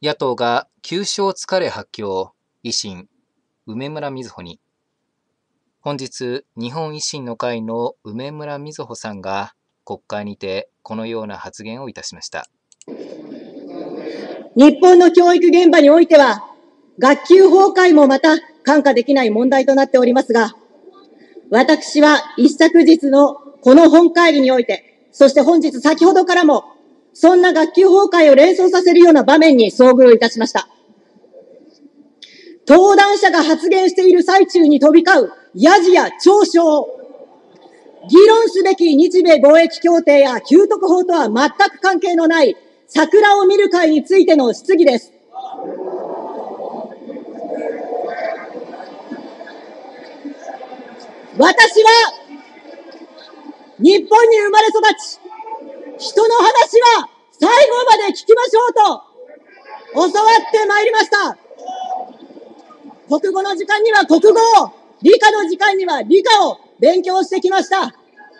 野党が9勝疲れ発表、維新、梅村みずほに。本日、日本維新の会の梅村みずほさんが国会にてこのような発言をいたしました。 日本の教育現場においては、学級崩壊もまた看過できない問題となっておりますが、私は一昨日のこの本会議において、そして本日先ほどからも、そんな学級崩壊を連想させるような場面に遭遇いたしました。登壇者が発言している最中に飛び交うヤジや嘲笑、議論すべき日米貿易協定や給特法とは全く関係のない桜を見る会についての質疑です。私は日本に生まれ育ち、人の話は最後まで聞きましょうと教わってまいりました。国語の時間には国語を、理科の時間には理科を勉強してきました。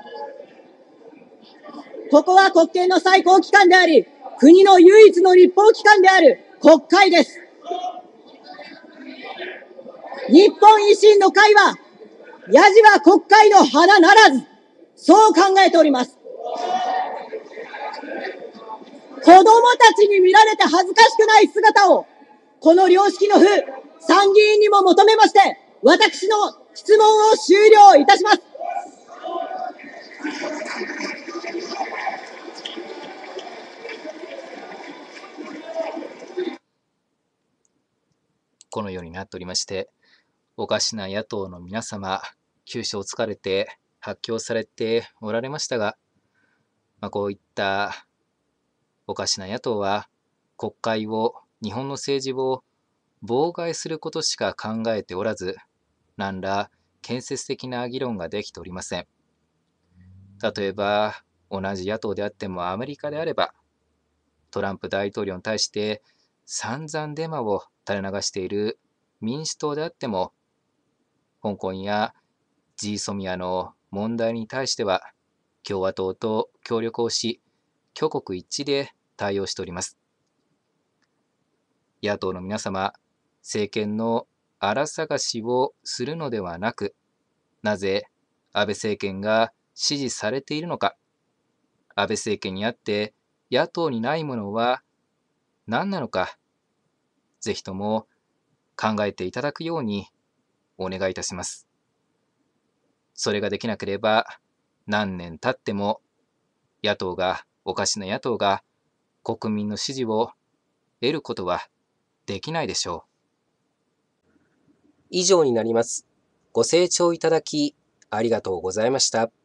ここは国権の最高機関であり、国の唯一の立法機関である国会です。日本維新の会は、ヤジは国会の花ならず、そう考えております。子供たちに見られて恥ずかしくない姿を、この良識の府、参議院にも求めまして、私の質問を終了いたします。 このようになっておりまして、おかしな野党の皆様、9勝疲れて発表されておられましたが、こういったおかしな野党は国会を、日本の政治を妨害することしか考えておらず、何ら建設的な議論ができておりません。例えば、同じ野党であってもアメリカであれば、トランプ大統領に対して散々デマを垂れ流している民主党であっても、香港やジーソミアの問題に対しては、共和党と協力をし、挙国一致で対応しております。野党の皆様、政権の荒探しをするのではなく、なぜ安倍政権が支持されているのか、安倍政権にあって野党にないものは何なのか、ぜひとも考えていただくようにお願いいたします。それができなければ、何年経ってもおかしな野党が国民の支持を得ることはできないでしょう。 以上になります。ご清聴いただきありがとうございました。